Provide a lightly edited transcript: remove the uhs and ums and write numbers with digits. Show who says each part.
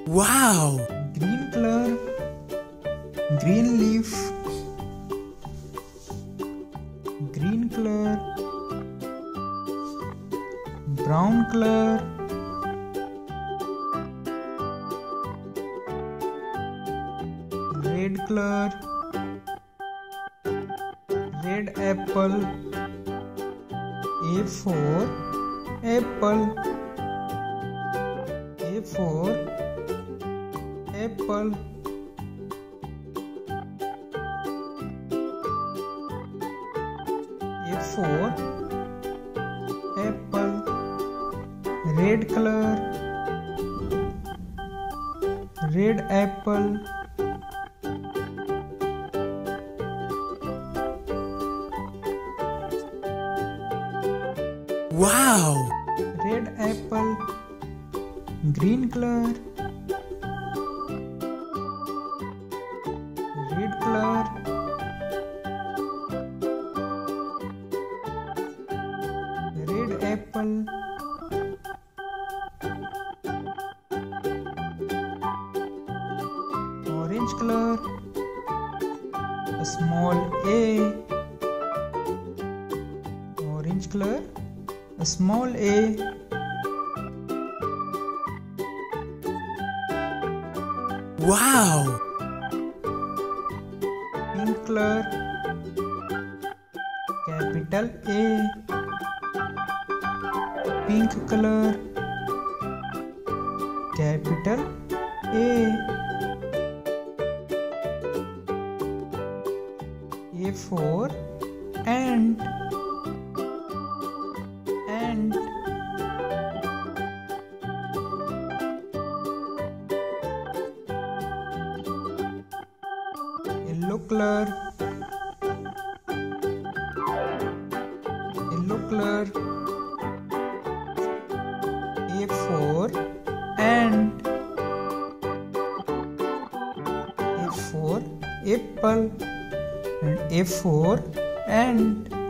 Speaker 1: Wow!
Speaker 2: Green color, green leaf. Green color, brown color. Red color, red apple. A for apple. A for apple. A for apple. Red color, red apple.
Speaker 1: Wow!
Speaker 2: Red apple, green color. Red color, red apple. Orange color, a small A. Orange color, a small A.
Speaker 1: Wow!
Speaker 2: Pink color, capital A. Pink color, capital A. A for ant. Ant. Yellow color, yellow color. A for ant. A for apple and A for ant.